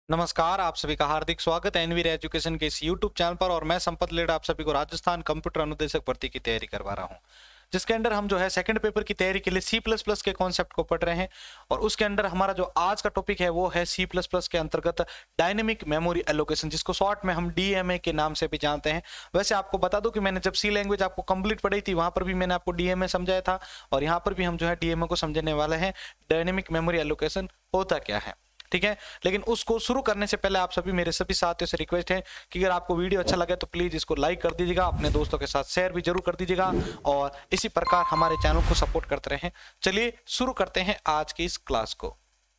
नमस्कार, आप सभी का हार्दिक स्वागत है एनवीर एजुकेशन के इस यूट्यूब चैनल पर। और मैं संपत लेड आप सभी को राजस्थान कंप्यूटर अनुदेशक भर्ती की तैयारी करवा रहा हूं, जिसके अंदर हम जो है सेकंड पेपर की तैयारी के लिए C++ के कॉन्सेप्ट को पढ़ रहे हैं। और उसके अंदर हमारा जो आज का टॉपिक है वो है C++ के अंतर्गत डायनेमिक मेमोरी एलोकेशन, जिसको शॉर्ट में हम DMA के नाम से भी जानते हैं। वैसे आपको बता दूं कि मैंने जब C लैंग्वेज आपको कंप्लीट पढ़ी थी, वहां पर भी मैंने आपको DMA समझाया था, और यहाँ पर भी हम जो है DMA को समझने वाले हैं। डायनेमिक मेमोरी एलोकेशन होता क्या है, ठीक है। लेकिन उसको शुरू करने से पहले आप सभी मेरे सभी साथियों से रिक्वेस्ट है कि अगर आपको वीडियो अच्छा लगे तो प्लीज इसको लाइक कर दीजिएगा, अपने दोस्तों के साथ शेयर भी जरूर कर दीजिएगा, और इसी प्रकार हमारे चैनल को सपोर्ट करते रहें। चलिए शुरू करते हैं आज की इस क्लास को।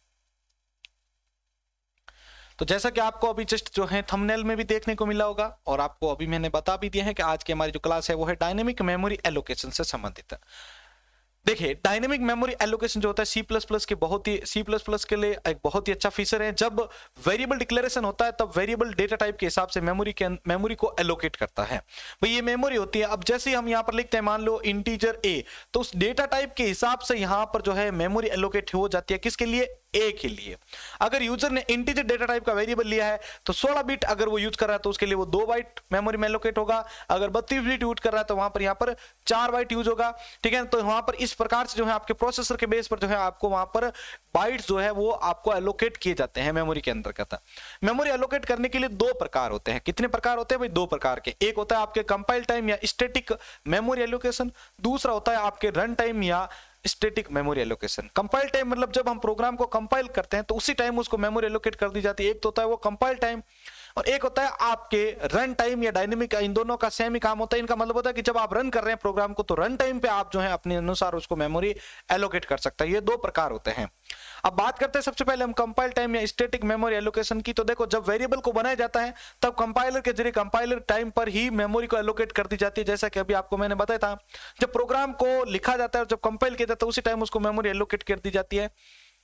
तो जैसा कि आपको अभी जस्ट जो है थंबनेल में भी देखने को मिला होगा, और आपको अभी मैंने बता भी दिया है कि आज की हमारी जो क्लास है वो है डायनेमिक मेमोरी एलोकेशन से संबंधित है। देखिए, डायनेमिक मेमोरी एलोकेशन जो होता है C++ के C++ के लिए एक बहुत ही अच्छा फीचर है। जब वेरिएबल डिक्लेरेशन होता है तब वेरिएबल डेटा टाइप के हिसाब से मेमोरी को एलोकेट करता है। भाई ये मेमोरी होती है। अब जैसे ही हम यहाँ पर लिखते हैं, मान लो इंटीजर A, तो उस डेटा टाइप के हिसाब से यहाँ पर जो है मेमोरी एलोकेट हो जाती है। किसके लिए? A के लिए। अगर यूजर ने इंटीजर डेटा टाइप का वेरिएबल लिया है तो 16 बिट अगर वो यूज कर रहा है तो उसके लिए वो 2 बाइट मेमोरी में एलोकेट होगा। अगर 32 बिट यूज कर रहा है तो वहां पर यहाँ पर 4 बाइट यूज होगा, ठीक है। तो वहां पर इस प्रकार से जो है आपके प्रोसेसर के बेस पर जो है आपको वहां पर बाइट्स जो है वो आपको एलोकेट किए जाते हैं मेमोरी के अंतर्गत। मेमोरी एलोकेट करने के लिए 2 प्रकार होते हैं। कितने प्रकार होते हैं भाई? 2 प्रकार के। एक होता है आपके कंपाइल टाइम या स्टैटिक मेमोरी एलोकेशन, दूसरा होता है आपके रन टाइम या static memory allocation. Compile time मतलब जब हम प्रोग्राम को कंपाइल करते हैं तो उसी टाइम उसको मेमोरी एलोकेट कर दी जाती है। एक तो होता है वो कंपाइल टाइम, और एक होता है आपके रन टाइम या डायनेमिक। इन दोनों का सेम ही काम होता है। इनका मतलब होता है कि जब आप रन कर रहे हैं प्रोग्राम को तो रन टाइम पे आप जो है अपने अनुसार उसको मेमोरी एलोकेट कर सकते हैं। ये 2 प्रकार होते हैं। अब बात करते हैं सबसे पहले हम कंपाइल टाइम या स्टैटिक मेमोरी एलोकेशन की। तो देखो, जब वेरिएबल को बनाया जाता है तब कंपाइलर के जरिए कंपाइलर टाइम पर ही मेमोरी को एलोकेट कर दी जाती है। जैसा कि अभी आपको मैंने बताया था, जब प्रोग्राम को लिखा जाता है और जब कंपाइल किया जाता है उसी टाइम उसको मेमोरी एलोकेट कर दी जाती है।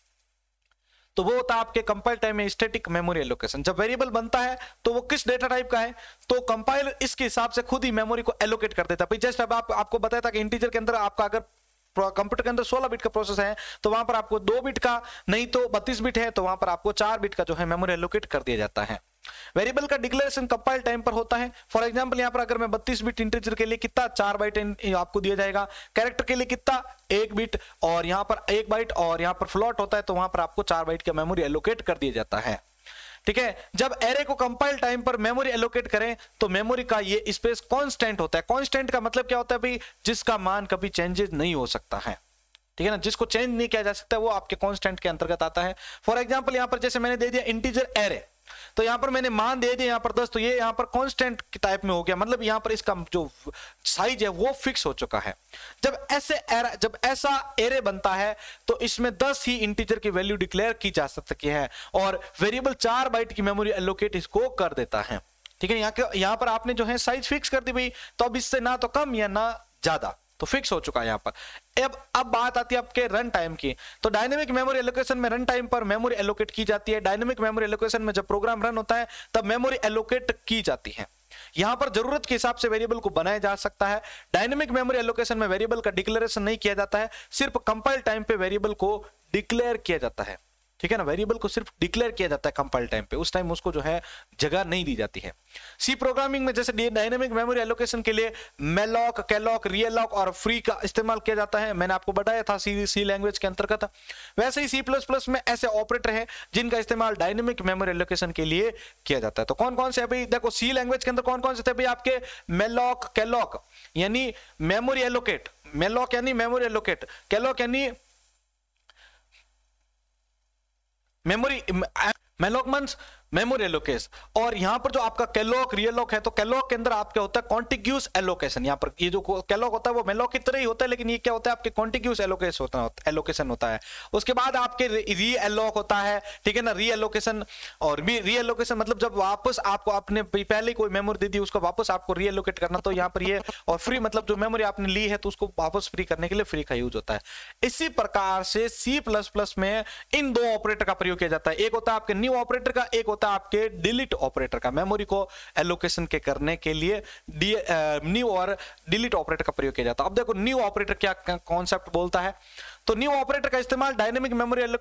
तो वो होता है आपके कंपाइल टाइम में स्टैटिक मेमोरी एलोकेशन। जब वेरिएबल बनता है तो वो किस डेटा टाइप का है तो कंपाइलर इसके हिसाब से खुद ही मेमोरी को एलोकेट कर देता है। जस्ट अब आपको बताया था कि इंटीजर के अंदर आपका अगर कंप्यूटर के अंदर 16 बिट का प्रोसेस है तो वहां पर आपको 2 बिट का, नहीं तो 32 बिट है तो वहां पर आपको 4 बिट का जो है मेमोरी एलोकेट कर दिया जाता है। वेरिएबल का डिक्लेरेशन कंपाइल टाइम पर होता है। फॉर एग्जांपल यहाँ पर अगर मैं 32 बिट इंटीजर के लिए कितना 4 बाइट आपको दिया जाएगा, कैरेक्टर के लिए कितना 1 बिट, और यहाँ पर 1 बाइट, और यहाँ पर फ्लोट होता है तो वहां पर आपको 4 बाइट का मेमोरी एलोकेट कर दिया जाता है, ठीक है। जब एरे को कंपाइल टाइम पर मेमोरी एलोकेट करें तो मेमोरी का ये स्पेस कांस्टेंट होता है। कांस्टेंट का मतलब क्या होता है भाई? जिसका मान कभी चेंजेस नहीं हो सकता है, ठीक है ना। जिसको चेंज नहीं किया जा सकता वो आपके कांस्टेंट के अंतर्गत आता है। फॉर एग्जांपल यहाँ पर जैसे मैंने दे दिया इंटीजर एरे, तो यहां पर मैंने मान दे दिया यहाँ पर 10, तो ये यहाँ पर कांस्टेंट टाइप में हो गया। मतलब यहाँ पर इसका जो साइज है वो फिक्स हो चुका है। जब ऐसा एरे बनता है तो इसमें 10 ही इंटीजर की वैल्यू डिक्लेयर की जा सकती है, और वेरिएबल 4 बाइट की मेमोरी एलोकेट इसको कर देता है, ठीक है। यहाँ पर आपने जो है साइज फिक्स कर दी भाई, तो अब इससे ना तो कम या ना ज्यादा, तो फिक्स हो चुका है यहाँ पर। अब बात आती है आपके रन टाइम की। तो डायनेमिक मेमोरी एलोकेशन में रन टाइम पर मेमोरी एलोकेट की जाती है। डायनेमिक मेमोरी एलोकेशन में जब प्रोग्राम रन होता है तब मेमोरी एलोकेट की जाती है। यहां पर जरूरत के हिसाब से वेरिएबल को बनाया जा सकता है। डायनेमिक मेमोरी एलोकेशन में वेरिएबल का डिक्लेरेशन नहीं किया जाता है, सिर्फ कंपाइल टाइम पे वेरिएबल को डिक्लेयर किया जाता है, ठीक है ना। वेरिएबल को सिर्फ डिक्लेयर किया जाता है कंपाइल टाइम पे, उस टाइम उसको जो है जगह नहीं दी जाती है। सी प्रोग्रामिंग में जैसे डायनेमिक मेमोरी एलोकेशन के लिए मेलॉक, कैलॉक, रियलॉक और फ्री का इस्तेमाल किया जाता है। मैंने आपको बताया था सी लैंग्वेज के अंतर्गत। वैसे ही C++ में ऐसे ऑपरेटर है जिनका इस्तेमाल डायनेमिक मेमोरी एलोकेशन के लिए किया जाता है। तो कौन कौन से अभी देखो, सी लैंग्वेज के अंदर कौन कौन से थे भाई? आपके मेलॉक, कैलॉक यानी मेमोरी एलोकेट, मेलॉक यानी मेमोरी एलोकेट, कैलॉक यानी memory, malloc means memory allocates. और यहां पर जो आपका कैलॉक, रियलॉक है, तो कैलॉक के अंदर आपका होता है कॉन्टिग्यूस एलोकेशन। यहां पर ये जो कैलॉक होता है वो मेलॉक की तरह ही होता है, लेकिन ये क्या होता है आपके कॉन्टिग्यूस एलोकेशन होता है। उसके बाद आपके री एलोक होता है, ठीक है ना। री एलोकेशन, और री एलोकेशन मतलब जब वापस आपको आपने पहले कोई मेमोरी दे दी उसको वापस आपको री एलोकेट करना, तो यहाँ पर ये। और फ्री मतलब जो मेमोरी आपने ली है तो उसको वापस फ्री करने के लिए फ्री का यूज होता है। इसी प्रकार से C++ में इन 2 ऑपरेटर का प्रयोग किया जाता है। एक होता है आपके न्यू ऑपरेटर का, एक होता है आपके डिलीट ऑपरेटर का। मेमोरी को एलोकेशन के करने के लिए न्यू और डिलीट ऑपरेटर का प्रयोग किया जाता है। अब देखो न्यू ऑपरेटर क्या कॉन्सेप्ट बोलता है, तो न्यू ऑपरेटर का इस्तेमाल डायनेमिक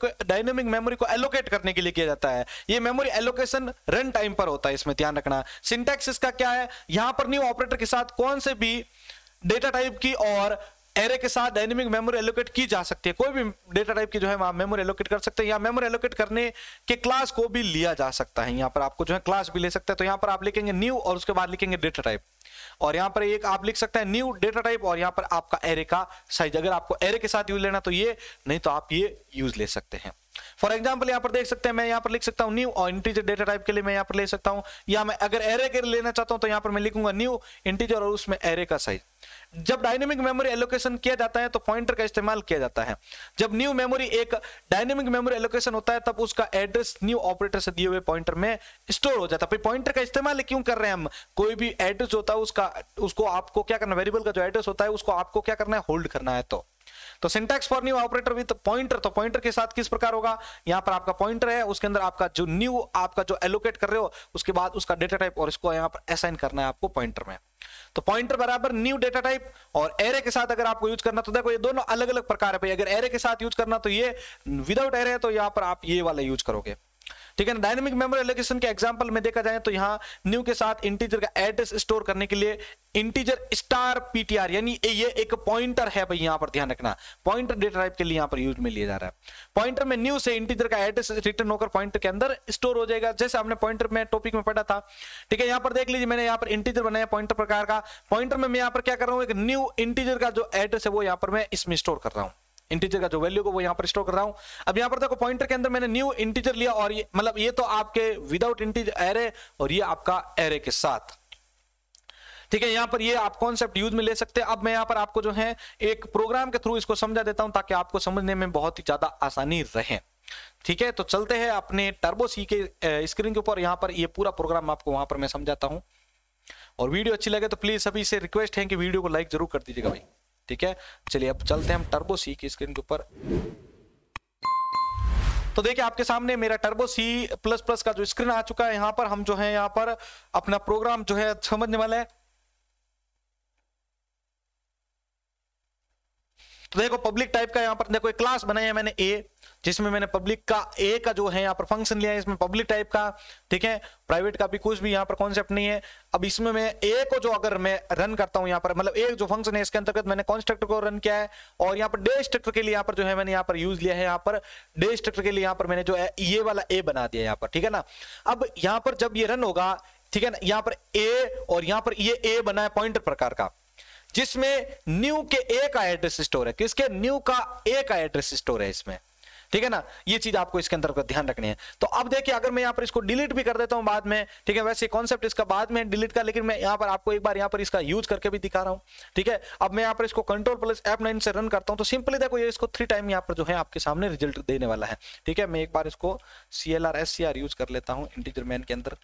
मेमोरी को एलोकेट करने के लिए किया जाता है। ये मेमोरी एलोकेशन रन टाइम पर होता है, इसमें ध्यान रखना। सिंटैक्स इसका क्या है, यहां पर न्यू ऑपरेटर के साथ कौन से भी डेटा टाइप की और एरे के साथ डायनेमिक मेमोरी एलोकेट की जा सकती है। कोई भी डेटा टाइप की जो है मेमोरी एलोकेट कर सकते हैं, या मेमोरी एलोकेट करने के क्लास को भी लिया जा सकता है। यहां पर आपको जो है क्लास भी ले सकते हैं, तो यहां पर आप लिखेंगे न्यू और उसके बाद लिखेंगे डेटा टाइप, और यहां पर एक आप लिख सकते हैं न्यू डेटा टाइप और यहां पर आपका एरे का साइज। अगर आपको एरे के साथ यूज लेना तो ये, नहीं तो आप ये यूज ले सकते हैं। फॉर एग्जाम्पल यहां पर देख सकते हैं, मैं यहां पर लिख सकता हूं न्यू और इंटीजर डेटा टाइप के लिए मैं यहां पर ले सकता हूं, या मैं अगर एरे के लिए लेना चाहता हूं तो यहां पर मैं लिखूंगा न्यू इंटीजर और उसमें एरे का साइज। जब डायनेमिक मेमोरी एलोकेशन किया जाता है तो पॉइंटर का इस्तेमाल किया जाता है। जब न्यू मेमोरी एक डायनेमिक मेमोरी एलोकेशन होता है तब उसका एड्रेस न्यू ऑपरेटर से दिए हुए पॉइंटर में स्टोर हो जाता है। पॉइंटर का इस्तेमाल क्यों कर रहे हैं हम, कोई भी एड्रेस होता है उसको आपको क्या करना, वेरिएबल का जो एड्रेस होता है उसको आपको क्या करना है, होल्ड करना है। तो syntax for new operator with pointer, तो पॉइंटर के साथ किस प्रकार होगा, यहां पर आपका पॉइंटर है, उसके अंदर आपका जो न्यू आपका जो एलोकेट कर रहे हो उसके बाद उसका डेटा टाइप और इसको यहां पर असाइन करना है आपको पॉइंटर में। तो पॉइंटर बराबर न्यू डेटा टाइप, और एरे के साथ अगर आपको यूज करना तो देखो ये दोनों अलग अलग प्रकार है भाई। अगर एरे के साथ यूज करना तो ये विदाउट एरे है, तो यहां पर आप ये वाला यूज करोगे, ठीक है ना। डायनेमिक मेमोरी एलोकेशन के एग्जांपल में देखा जाए तो यहां न्यू के साथ इंटीजर का एड्रेस स्टोर करने के लिए इंटीजर स्टार पीटीआर, यानी ये एक पॉइंटर है भाई, यहां पर ध्यान रखना, पॉइंटर डेटा टाइप के लिए यहां पर यूज में लिया जा रहा है। पॉइंटर में न्यू से इंटीजर का एड्रेस रिटर्न होकर पॉइंटर के अंदर स्टोर हो जाएगा, जैसे हमने पॉइंटर में टॉपिक में पढ़ा था, ठीक है। यहां पर देख लीजिए मैंने यहां पर इंटीजर बनाया पॉइंटर प्रकार का, पॉइंटर में मैं यहां पर क्या कर रहा हूं, एक न्यू इंटीजर का जो एड्रेस है वो यहां पर मैं इसमें स्टोर कर रहा हूं, इंटीजर का जो वैल्यू को वो यहां पर स्टोर कर रहा हूं। अब यहां पर देखो पॉइंटर के अंदर मैंने न्यू इंटीजर लिया, और ये मतलब ये तो आपके विदाउट इंटीजर एरे और ये आपका एरे के साथ, ठीक है। यहां पर ये आप कॉन्सेप्ट यूज में ले सकते हैं। अब मैं यहां पर आपको जो है एक प्रोग्राम के थ्रू इसको समझा देता हूं ताकि आपको समझने में बहुत ही ज्यादा आसानी रहे, ठीक है। तो चलते हैं अपने टर्बो सी के स्क्रीन के ऊपर, यहां पर ये पूरा प्रोग्राम आपको वहां पर मैं समझाता हूं, और वीडियो अच्छी लगे तो प्लीज सभी से रिक्वेस्ट है कि वीडियो को लाइक जरूर कर दीजिएगा भाई, ठीक है। चलिए अब चलते हैं हम टर्बो सी की स्क्रीन के ऊपर। तो देखिए आपके सामने मेरा टर्बो सी प्लस प्लस का जो स्क्रीन आ चुका है, यहां पर हम जो है यहां पर अपना प्रोग्राम जो है समझने वाले हैं। तो देखो पब्लिक टाइप का यहां पर देखो एक क्लास बनाया है मैंने ए, जिसमें मैंने पब्लिक का ए का जो है यहां पर फंक्शन लिया है, इसमें पब्लिक टाइप का, ठीक है। प्राइवेट का भी कुछ भी यहां पर कॉन्सेप्ट नहीं है। अब इसमें मैं ए को जो अगर मैं रन करता हूं यहां पर, मतलब ए जो फंक्शन है इसके अंतर्गत मैंने कंस्ट्रक्टर को रन किया है, और यहां पर डे स्ट्रक्चर के लिए यहां पर जो है मैंने यहां पर यूज लिया है, यहां पर डे स्ट्रक्चर के लिए यहां पर मैंने जो है ये वाला ए बना दिया यहां पर, ठीक है ना। अब यहां पर जब ये रन होगा, ठीक है ना, यहां पर ए और यहां पर ये ए बना है पॉइंटर प्रकार का, जिसमें न्यू के ए का एड्रेस स्टोर है, किसके, न्यू का ए का एड्रेस स्टोर है इसमें, ठीक है ना। ये चीज आपको इसके अंदर ध्यान रखनी है। तो अब देखिए अगर मैं यहां पर इसको डिलीट भी कर देता हूं बाद में, ठीक है, वैसे कॉन्सेप्ट इसका बाद में डिलीट का, लेकिन मैं यहां पर आपको एक बार यहां पर इसका यूज करके भी दिखा रहा हूं, ठीक है। अब मैं यहां पर इसको कंट्रोल प्लस F9 से रन करता हूं, तो सिंपली देखो ये इसको 3 टाइम यहां पर जो है आपके सामने रिजल्ट देने वाला है, ठीक है। मैं एक बार इसको CLR SCR यूज कर लेता हूं इंटीजर मैन के अंदर।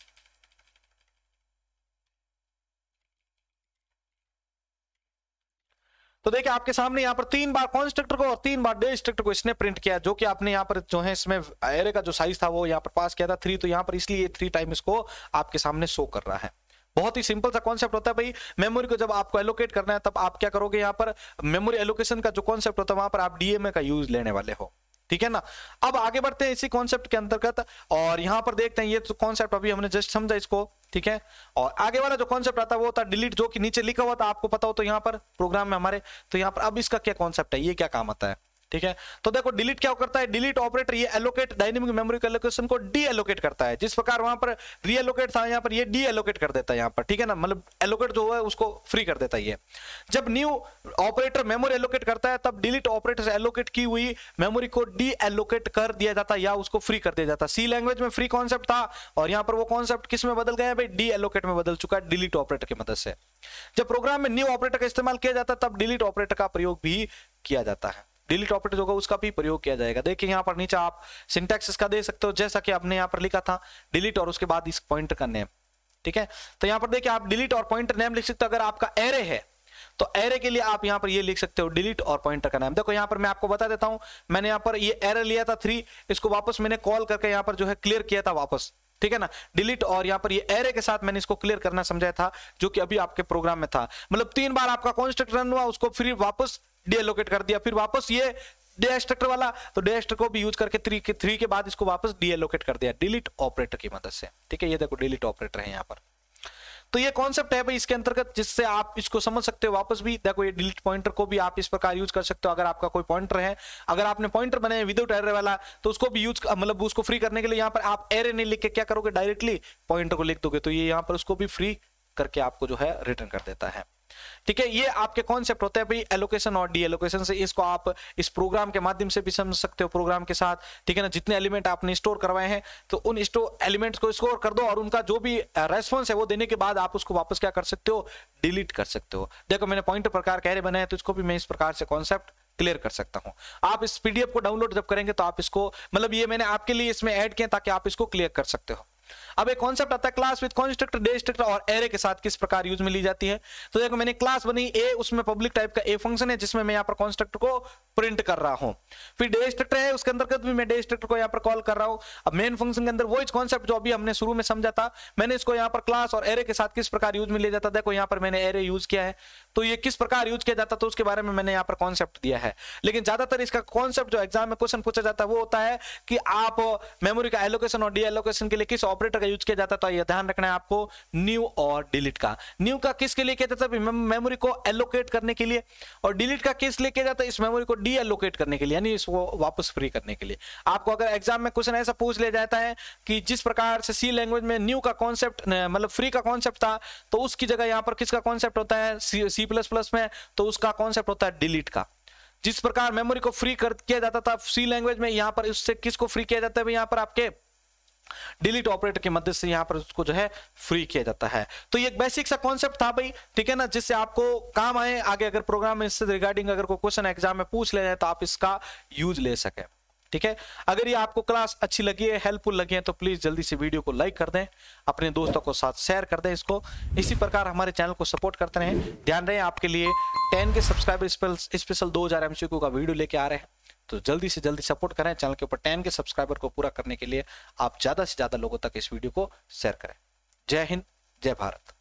तो देखिए आपके सामने यहाँ पर 3 बार कॉन्स्ट्रक्टर को और 3 बार डे स्ट्रक्टर को इसने प्रिंट किया, जो कि आपने यहाँ पर जो है इसमें एरे का जो साइज था वो यहाँ पर पास किया था 3, तो यहाँ पर इसलिए 3 टाइम इसको आपके सामने शो कर रहा है। बहुत ही सिंपल सा कॉन्सेप्ट होता है भाई। मेमोरी को जब आपको एलोकेट करना है तब आप क्या करोगे, यहाँ पर मेमोरी एलोकेशन का जो कॉन्सेप्ट होता है वहां पर आप डीएमए का यूज लेने वाले हो, ठीक है ना। अब आगे बढ़ते हैं इसी कॉन्सेप्ट के अंतर्गत, और यहां पर देखते हैं ये तो कॉन्सेप्ट अभी हमने जस्ट समझा इसको, ठीक है। और आगे वाला जो कॉन्सेप्ट आता है वो होता है डिलीट, जो कि नीचे लिखा हुआ था आपको पता हो तो यहाँ पर प्रोग्राम में हमारे, तो यहाँ पर अब इसका क्या कॉन्सेप्ट है, ये क्या काम आता है, ठीक है। तो देखो डिलीट क्या करता है, डिलीट ऑपरेटर ये एलोकेट डायनेमिक मेमोरी के एलोकेशन को डी एलोकेट करता है, जिस प्रकार वहां पर री एलोकेट था यहाँ पर ये डी एलोकेट कर देता है यहाँ पर, ठीक है ना, मतलब एलोकेट जो है उसको फ्री कर देता है ये। जब न्यू ऑपरेटर मेमोरी एलोकेट करता है तब डिलीट ऑपरेटर से एलोकेट की हुई मेमोरी को डी एलोकेट कर दिया जाता है या उसको फ्री कर दिया जाता है। सी लैंग्वेज में फ्री कॉन्सेप्ट था और यहाँ पर वो कॉन्सेप्ट किस में बदल गया है भाई, डी एलोकेट में बदल चुका है डिलीट ऑपरेटर की मदद से। जब प्रोग्राम में न्यू ऑपरेटर का इस्तेमाल किया जाता है तब डिलीट ऑपरेटर का प्रयोग भी किया जाता है, डिलीट ऑपरेटर होगा उसका भी प्रयोग किया जाएगा। देखिए यहाँ पर नीचे आप सिंटैक्स इसका दे सकते हो, जैसा कि आपने यहाँ पर लिखा था डिलीट और उसके बाद इस पॉइंटर का नेम, ठीक है। तो यहाँ पर देखिए आप डिलीट और पॉइंटर नेम लिख सकते हो। अगर आपका एरे है तो एरे के लिए आप यहाँ पर ये लिख सकते हो डिलीट और पॉइंटर का नाम। देखो यहाँ पर मैं आपको बता देता हूं, मैंने यहाँ पर ये एरे लिया था 3, इसको वापस मैंने कॉल करके यहाँ पर जो है क्लियर किया था वापस, ठीक है ना, डिलीट और यहाँ पर ये एरे के साथ मैंने इसको क्लियर करना समझाया था, जो कि अभी आपके प्रोग्राम में था। मतलब 3 बार आपका कंस्ट्रक्टर रन हुआ, उसको फिर वापस डीएलोकेट कर दिया, फिर वापस ये डीएस्ट्रक्टर वाला, तो डीएस्ट्रक्टर को भी यूज करके 3 के बाद इसको वापस डीएलोकेट कर दिया डिलीट ऑपरेटर की मदद से। ठीक है, ये देखो डिलीट ऑपरेटर है यहाँ पर। तो ये कॉन्सेप्ट है भाई इसके अंतर्गत, जिससे आप इसको समझ सकते हो वापस भी। देखो ये डिलीट पॉइंटर को भी आप इस प्रकार यूज कर सकते हो। अगर आपका कोई पॉइंटर है, अगर आपने पॉइंटर बनाया विदाउट एरे वाला, तो उसको भी यूज, मतलब उसको फ्री करने के लिए यहाँ पर आप एरे नहीं लिख के क्या करोगे, डायरेक्टली पॉइंटर को लिख दोगे, तो ये यहाँ पर उसको भी फ्री करके आपको जो है रिटर्न कर देता है। ठीक है, ये आपके कॉन्सेप्ट होते हैं भाई एलोकेशन और डी एलोकेशन से। इसको आप इस प्रोग्राम के माध्यम से भी समझ सकते हो, प्रोग्राम के साथ। ठीक है ना, जितने एलिमेंट आपने स्टोर करवाए हैं, तो उन एलिमेंट्स को स्टोर कर दो और उनका जो भी रेस्पॉन्स है वो देने के बाद आप उसको वापस क्या कर सकते हो, डिलीट कर सकते हो। देखो मैंने पॉइंटर प्रकार का एरे बनाया, तो इसको भी मैं इस प्रकार से कॉन्सेप्ट क्लियर कर सकता हूं। आप इस पीडीएफ को डाउनलोड जब करेंगे तो आप इसको, मतलब ये मैंने आपके लिए इसमें ऐड किया ताकि आप इसको क्लियर कर सकते हो। अब एक कॉन्सेप्ट आता है क्लास विद कंस्ट्रक्टर, डिस्ट्रक्टर और एरे के साथ किस प्रकार यूज में ली जाती है। तो देखो मैंने क्लास बनी ए, उसमें पब्लिक टाइप का ए फंक्शन है जिसमें मैं यहाँ पर कंस्ट्रक्टर को प्रिंट कर रहा हूं। फिर डिस्ट्रक्टर है, उसके अंतर्गत भी मैं डिस्ट्रक्टर को यहाँ पर कॉल कर रहा हूं। अब मेन फंक्शन के अंदर वही कॉन्सेप्ट जो अभी हमने शुरू में समझा था, मैंने इसको यहाँ पर क्लास और एरे के साथ किस प्रकार यूज में लिया जाता है। देखो यहाँ पर मैंने एरे यूज किया है, तो ये किस प्रकार यूज किया जाता है तो उसके बारे में मैंने यहाँ पर कॉन्सेप्ट दिया है। लेकिन ज्यादातर इसका कॉन्सेप्ट जो एग्जाम में क्वेश्चन पूछा जाता है वो होता है कि आप मेमोरी का एलोकेशन और डी एलोकेशन के लिए किस ऑपरेटर का यूज किया जाता है। तो ये ध्यान रखना है आपको, न्यू और डिलीट का। न्यू का किसके लिए किया जाता है, मेमोरी को एलोकेट करने के लिए, और डिलीट का किस लिए किया जाता है, इस मेमोरी को डी एलोकेट करने के लिए, यानी इसको वापस फ्री करने के लिए। आपको अगर एग्जाम में क्वेश्चन ऐसा पूछ लिया जाता है कि जिस प्रकार से सी लैंग्वेज में न्यू का कॉन्सेप्ट, मतलब फ्री का कॉन्सेप्ट था, तो उसकी जगह यहां पर किसका कॉन्सेप्ट होता है सी प्लस प्लस में, तो उसका कॉन्सेप्ट होता है डिलीट का। जिस प्रकार मेमोरी को फ्री कर किया जाता था सी लैंग्वेज में, यहां पर उससे किसको फ्री किया जाता है, यहां पर आपके डिलीट ऑपरेटर की मदद से यहां पर उसको जो है फ्री किया जाता है। तो ये एक बेसिक सा कॉन्सेप्ट था भाई, ठीक है ना, जिससे आपको काम आए आगे, अगर प्रोग्राम में इससे रिगार्डिंग अगर कोई क्वेश्चन एग्जाम में पूछ ले जाए तो आप इसका यूज ले सके। ठीक है, अगर ये आपको क्लास अच्छी लगी है, हेल्पफुल लगी है, तो प्लीज जल्दी से वीडियो को लाइक कर दें, अपने दोस्तों को साथ शेयर कर दें इसको। इसी प्रकार हमारे चैनल को सपोर्ट करते रहें। ध्यान रहे आपके लिए 10 के सब्सक्राइबर स्पेशल 2000 MCQ का वीडियो लेके आ रहे हैं, तो जल्दी से जल्दी सपोर्ट करें। चैनल के ऊपर 10 के सब्सक्राइबर को पूरा करने के लिए आप ज्यादा से ज्यादा लोगों तक इस वीडियो को शेयर करें। जय हिंद, जय भारत।